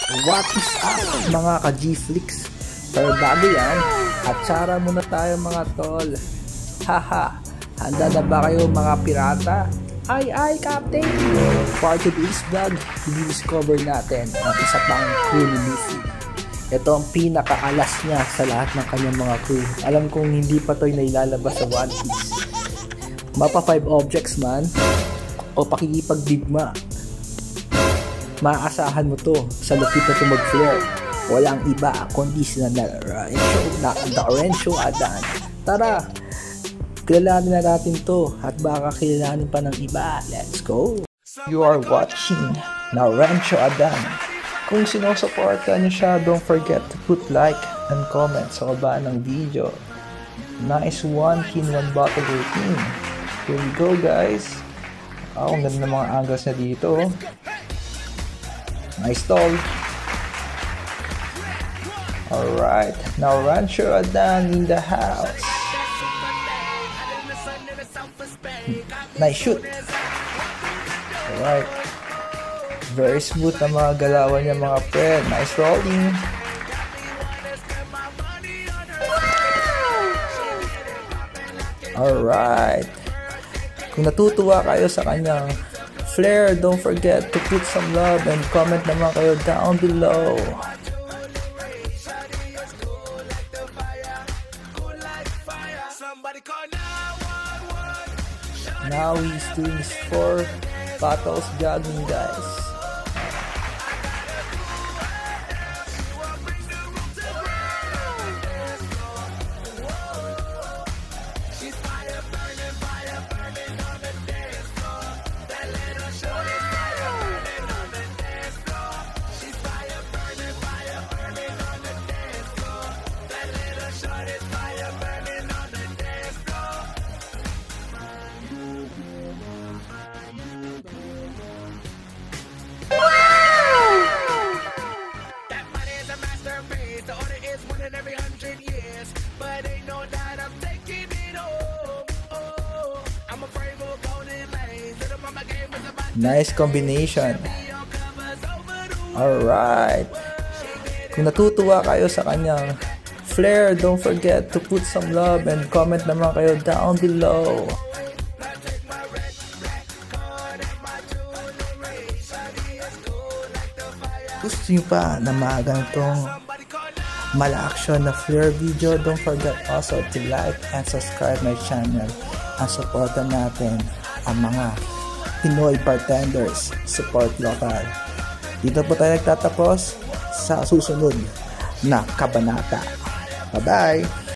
What is up mga ka-G-Flix? Pero bago yan, atsara muna tayo mga tol. Haha, handa na ba kayo mga pirata? Ay, Captain! For today's vlog, i-discover natin ang isa pang crew ni Luffy. Ito ang pinakaalas niya sa lahat ng kanyang mga crew. Alam kong hindi pa ito'y nailalabas sa One Piece. Mapa 5 objects man, o pakikipagdigma. Maaasahan mo to sa lupit na ito mag-flare. Walang iba kundi sila na Rencho Adan. Tara, kilalanin na natin to at baka kilalanin pa ng iba. Let's go! You are watching Rencho Adan. Kung sinusuporta niyo siya, don't forget to put like and comment sa baba ng video. Nice one kin, one bottle routine. Here we go guys. Ang ganda ng mga angles na dito. Nice stall. Alright, now Rencho Adan in the house. Nice shoot. Alright. Very smooth na mga galawan niya mga friend. Nice rolling. Alright. Kung natutuwa kayo sa kanyang flare, don't forget to put some love and comment naman kayo down below. Now he's doing his 4 battles jogging guys. Nice combination. Alright. Kung natutuwa kayo sa kanyang flare, don't forget to put some love and comment naman kayo down below. Gusto nyo pa na magantong mala-action na flare video, don't forget also to like and subscribe my channel at supportan natin ang mga Pinoy bartenders, support local. Dito po tayo nagtatapos sa susunod na kabanata. Bye-bye!